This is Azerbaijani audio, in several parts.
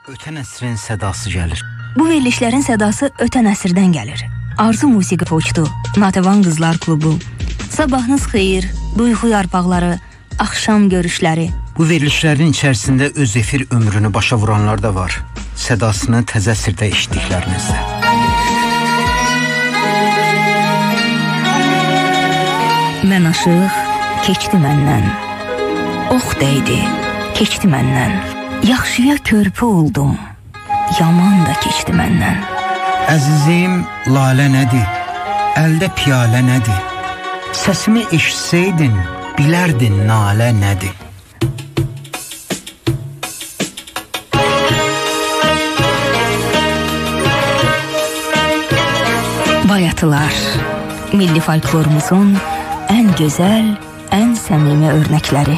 Ötən əsrin sədası gəlir. Bu verilişlərin sədası ötən əsrdən gəlir. Arzu Musiqi Poçtu, Natəvan Qızlar Klubu, Sabahınız xeyir, Duyğu yarpaqları, Axşam görüşləri. Bu verilişlərin içərisində öz efir ömrünü başa vuranlar da var. Sədasını təzə əsrdə eşitdiklərinizdə. Mən aşıq, keçdi məndən. Ox dəydi, keçdi məndən. Yaxşıya körpü oldum, yaman da keçdi məndən. Əzizim, lalə nədir? Əldə piyalə nədir? Səsimi eşitsəydin, bilərdin nalə nədir? Bayatılar, milli folklorumuzun ən gözəl, ən səmimi örnəkləri.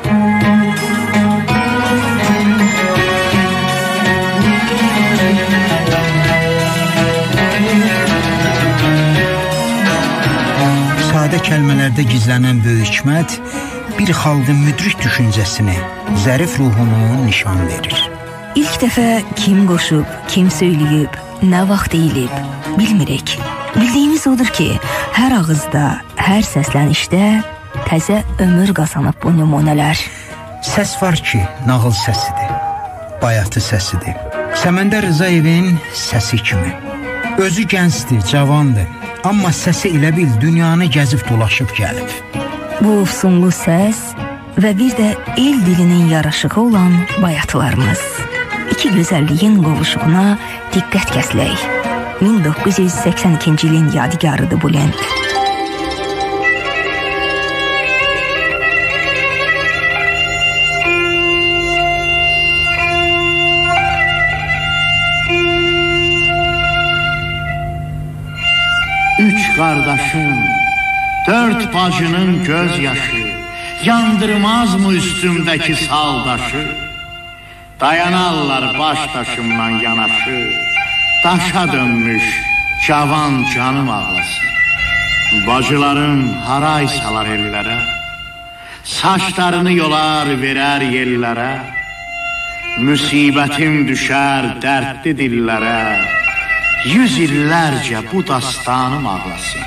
Sadə kəlmələrdə gizlənən böyük hikmət bir xalqın müdrik düşüncəsini, zərif ruhunu nişan verir. İlk dəfə kim qoşub, kim söyləyib, nə vaxt deyilib, bilmirik. Bildiyimiz odur ki, hər ağızda, hər səslənişdə təzə ömür qazanıb bu nümunələr. Səs var ki, nağıl səsidir, bayatı səsidir. Səməndər Rızayevin səsi kimi. Özü gəncdir, cavandır. Amma səsi elə bil dünyanı gəzib dolaşıb gəlib. Bu ufsunlu səs və bir də el dilinin yaraşığı olan bayatılarımız. İki gözəlliyin qovuşuğuna diqqət kəslək. 1982-ci ilin yadigarıdır bu lent. Üç qardaşım, dörd bacının göz yaşı, yandırmaz mı üstümdəki saldaşı? Dayanarlar baş daşımdan yanaşı, daşa dönmüş cavan canım ağlasın. Bacılarım haray salar ellərə, saçlarını yolar verər yellərə, müsibətim düşər dərdli dillərə, 100 illərcə bu dastanım ağlasın.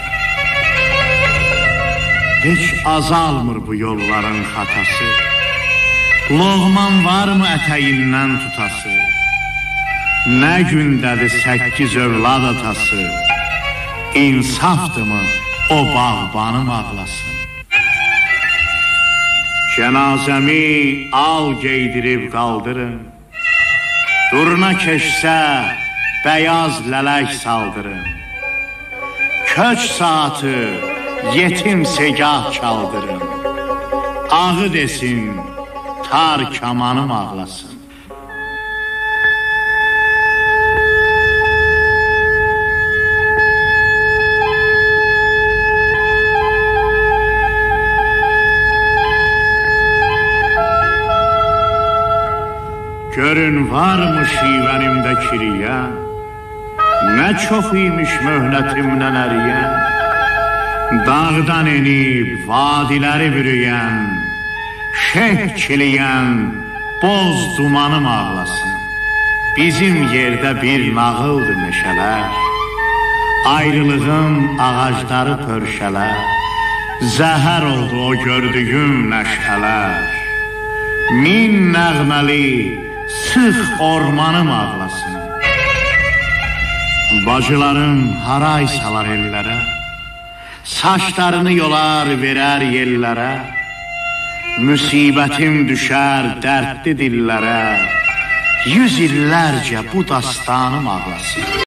Heç azalmır bu yolların xatası, loğman varmı ətəyindən tutası? Nə gündədir 8 övlad atası, insafdırmı o bağbanım ağlasın? Cənazəmi al geydirib qaldırın, durna keçsə bəyaz lələk saldırın. Köç saatı yetim segah çaldırın. Ağı desin, tar kamanım ağlasın. Görün varmı şivənimdə kiriyən, nə çox imiş möhnətimdən əriyən, dağdan enib vadiləri bürüyən, şeh kiliyən, boz dumanım ağlasın. Bizim yerdə bir nağıldır meşələr, ayrılığın ağacları pörşələr, zəhər oldu o gördüyüm nəşələr. Min nəğməli, sıx ormanım ağlasın. Bacılarım haray salar ellərə, saçlarını yolar verər yellərə, müsibətim düşər dərdli dillərə, 100 illərcə bu dastanım ağlasın.